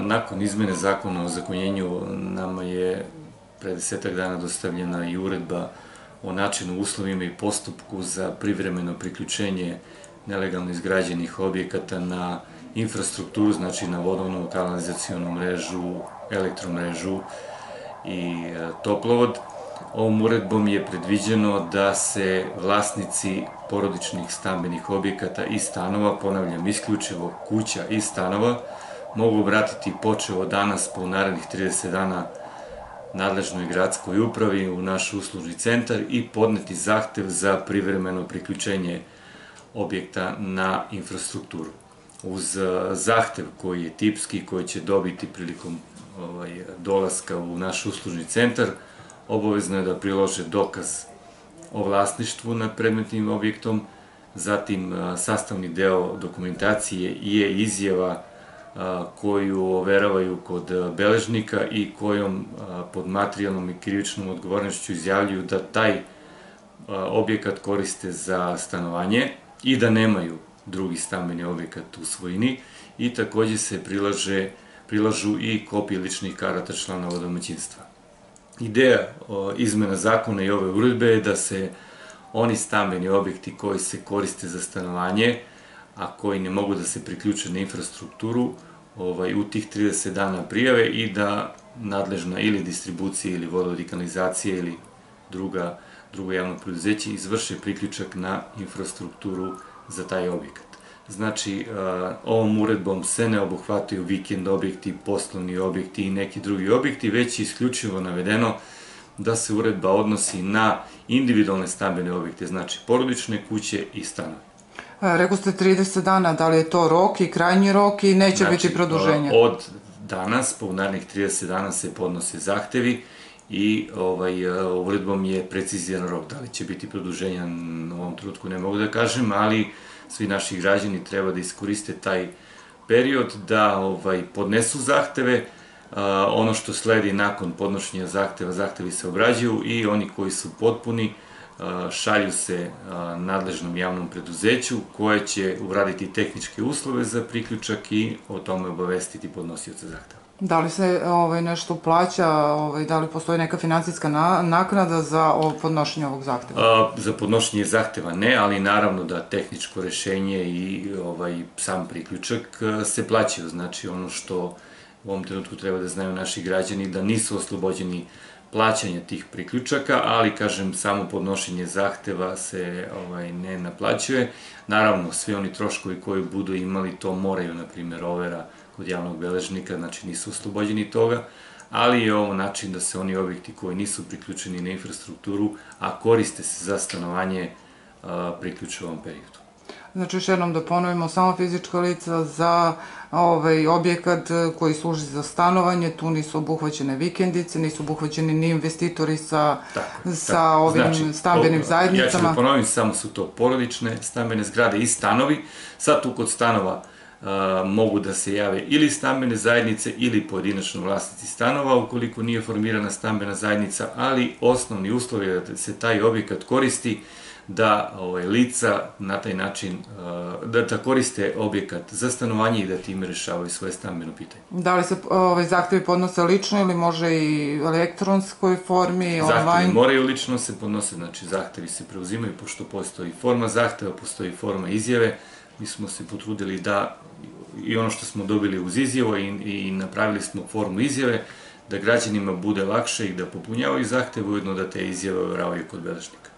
Nakon izmene zakona o ozakonjenju nama je pre 10 dana dostavljena i uredba o načinu, uslovima i postupku za privremeno priključenje nelegalno izgrađenih objekata na infrastrukturu, znači na vodovnu, kanalizacionu mrežu, elektromrežu i toplovod. Ovom uredbom je predviđeno da se vlasnici porodičnih stambenih objekata i stanova, ponavljam, isključivo kuća i stanova, mogu obratiti počev od danas pa u narednih 30 dana nadležnoj gradskoj upravi u naš uslužni centar i podneti zahtev za privremeno priključenje objekta na infrastrukturu. Uz zahtev koji je tipski, koji će dobiti prilikom dolaska u naš uslužni centar, obavezno je da prilože dokaz o vlasništvu nad predmetnim objektom, zatim sastavni deo dokumentacije je izjava koju overavaju kod beležnika i kojom pod materijalnom i krivičnom odgovornošću izjavljuju da taj objekat koriste za stanovanje i da nemaju drugi stambeni objekat u svojini, i takođe se prilažu i kopije ličnih karata članova domaćinstva. Ideja izmena zakona i ove uredbe je da se oni stambeni objekti koji se koriste za stanovanje, a koji ne mogu da se priključe na infrastrukturu, u tih 30 dana prijave i da nadležna ili distribucija ili vodovod i kanalizacija ili drugo javno preduzeće izvrše priključak na infrastrukturu za taj objekat. Znači, ovom uredbom se ne obuhvataju vikend objekti, poslovni objekti i neki drugi objekti, već je isključivo navedeno da se uredba odnosi na individualne stambene objekte, znači porodične kuće i stanove. Rekao ste 30 dana, da li je to rok i krajnji rok i neće biti produženja? Od danas, pa u narednih 30 dana se podnose zahtevi i uredbom je preciziran rok. Da li će biti produženja u ovom trenutku ne mogu da kažem, ali svi naši građani treba da iskoriste taj period, da podnesu zahteve. Ono što sledi nakon podnošenja zahteva, zahtevi se obrađuju i oni koji su potpuni šalju se nadležnom javnom preduzeću koje će uraditi tehničke uslove za priključak i o tome obavestiti podnosioca zahteva. Da li se nešto plaća, da li postoji neka finansijska naknada za podnošenje ovog zahteva? Za podnošenje zahteva ne, ali naravno da tehničko rešenje i sam priključak se plaćaju. Znači, ono što u ovom trenutku treba da znaju naši građani, da nisu oslobođeni plaćanja tih priključaka, ali, kažem, samo podnošenje zahteva se ne naplaćuje. Naravno, svi oni troškovi koji budu imali, to moraju, na primjer, overa kod javnog beležnika, znači nisu oslobođeni toga, ali je ovo način da se oni objekti koji nisu priključeni na infrastrukturu, a koriste se za stanovanje, priključe u ovom periodu. Znači, još jednom da ponovimo, samo fizička lica za objekat koji služi za stanovanje, tu nisu obuhvaćene vikendice, nisu obuhvaćeni ni investitori sa ovim stambenim zajednicama. Ja ću da ponovim, samo su to porodične stambene zgrade i stanovi. Sad tu kod stanova mogu da se jave ili stambene zajednice ili pojedinačno vlasnici stanova ukoliko nije formirana stambena zajednica, ali osnovni uslov je da se taj objekat koristi, da lica na taj način, da koriste objekat za stanovanje i da time rešavaju svoje stambeno pitanje. Da li se zahtevi podnose lično ili može i u elektronskoj formi, online? Zahtevi moraju lično se podnose, znači zahtevi se preuzimaju, pošto postoji forma zahteva, postoji forma izjave. Mi smo se potrudili da i ono što smo dobili uz izjavu i napravili smo formu izjave, da građanima bude lakše i da popunjavaju zahteve, ujedno da te izjave overavaju kod beležnika.